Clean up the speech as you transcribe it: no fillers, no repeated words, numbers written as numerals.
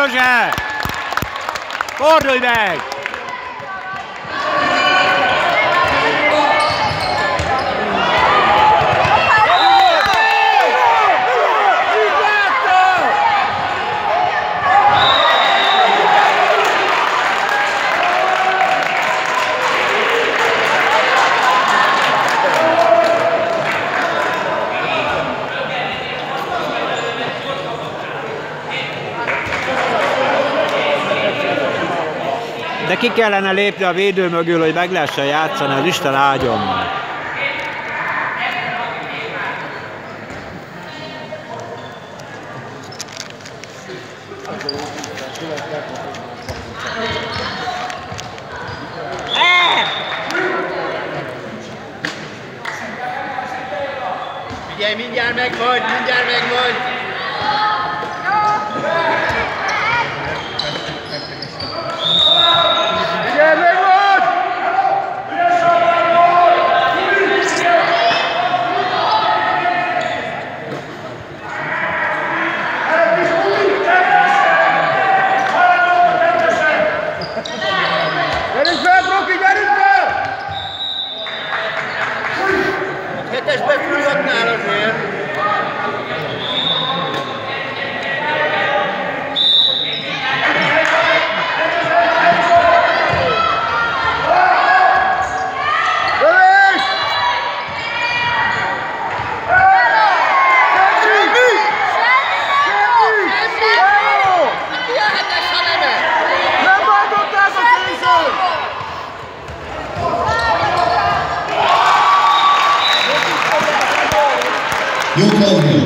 József! Fordulj meg! De ki kellene lépni a védő mögül, hogy meg lehessen játszani, az Isten áldjon meg. Figyelj, mindjárt megvagy, mindjárt megvagy! Hetesbe fülladnál azért! Jó,